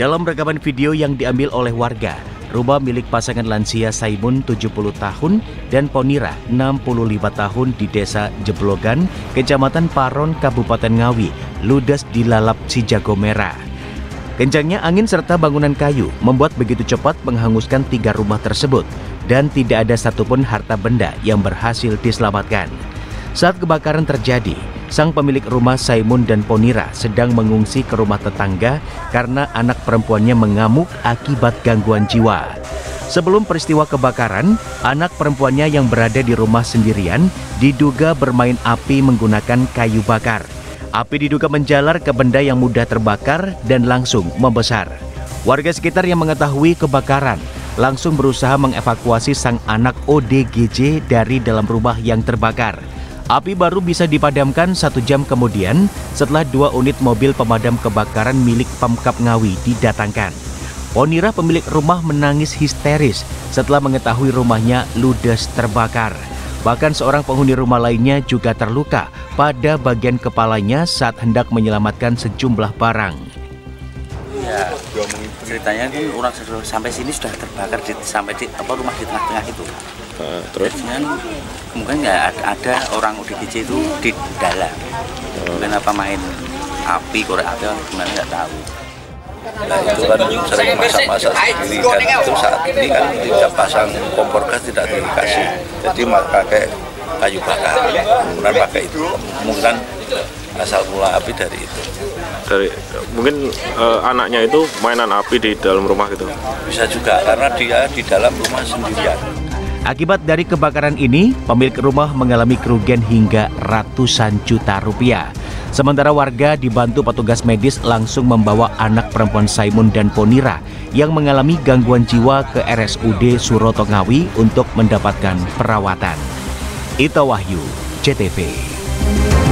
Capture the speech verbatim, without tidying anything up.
Dalam rekaman video yang diambil oleh warga, rumah milik pasangan lansia Saimun tujuh puluh tahun dan Ponira enam puluh lima tahun di Desa Jeblogan, Kecamatan Paron, Kabupaten Ngawi, ludes dilalap si jago merah. Kencangnya angin serta bangunan kayu membuat begitu cepat menghanguskan tiga rumah tersebut dan tidak ada satupun harta benda yang berhasil diselamatkan. Saat kebakaran terjadi, sang pemilik rumah Saimun dan Ponira sedang mengungsi ke rumah tetangga karena anak perempuannya mengamuk akibat gangguan jiwa. Sebelum peristiwa kebakaran, anak perempuannya yang berada di rumah sendirian diduga bermain api menggunakan kayu bakar. Api diduga menjalar ke benda yang mudah terbakar dan langsung membesar. Warga sekitar yang mengetahui kebakaran langsung berusaha mengevakuasi sang anak O D G J dari dalam rumah yang terbakar. Api baru bisa dipadamkan satu jam kemudian setelah dua unit mobil pemadam kebakaran milik Pemkab Ngawi didatangkan. Ponira pemilik rumah menangis histeris setelah mengetahui rumahnya ludes terbakar. Bahkan seorang penghuni rumah lainnya juga terluka pada bagian kepalanya saat hendak menyelamatkan sejumlah barang. Ya, ceritanya kan orang sampai sini sudah terbakar di, sampai di apa rumah di tengah-tengah itu. Uh, terus kan mungkin ya ada, ada orang O D G J itu di dalam. Uh. Mungkin apa main api korek api gimana nggak tahu. Nah itu kan sering masak-masak sendiri kan, itu saat ini kan tidak pasang kompor gas, tidak dikasih, jadi pakai kayu bakar, kemudian pakai itu, mungkin asal mula api dari itu. Dari mungkin uh, anaknya itu mainan api di dalam rumah gitu. Bisa juga karena dia di dalam rumah sendirian. Akibat dari kebakaran ini, pemilik rumah mengalami kerugian hingga ratusan juta rupiah. Sementara warga dibantu petugas medis langsung membawa anak perempuan Saimun dan Ponira yang mengalami gangguan jiwa ke R S U D Suroto Ngawi untuk mendapatkan perawatan. Ito Wahyu, C T V.